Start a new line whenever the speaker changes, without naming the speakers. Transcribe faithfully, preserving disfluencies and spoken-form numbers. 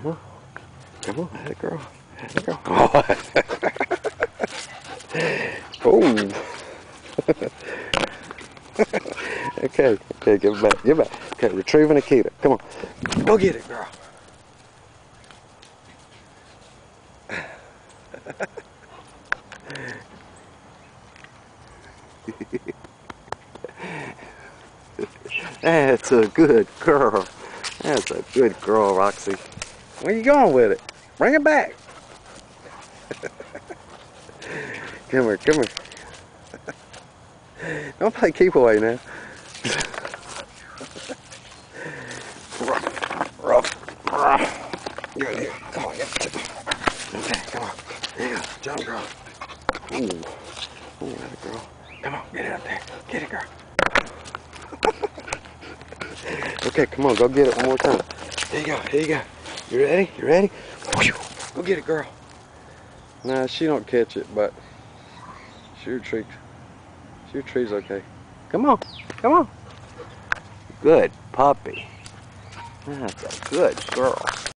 Come on. Come on, atta girl. Atta girl. Oh. Oh. Okay, okay, give it back, give it back. Okay, retrieving Akita. Come on. Go get it, girl. That's a good girl. That's a good girl, Roxie. Where you going with it? Bring it back. Come here, come here. Don't play keep away now. Rough, rough, rough. Good here. Come on, get it. Okay, come on. There you go. Jump, girl. Ooh. Ooh, that girl. Come on, get it up there. Get it, girl. Okay, come on, go get it one more time. Here you go, here you go. You ready? You ready? Go get it, girl. Nah, she don't catch it, but she retrieves. She retrieves okay. Come on, come on. Good puppy. That's a good girl.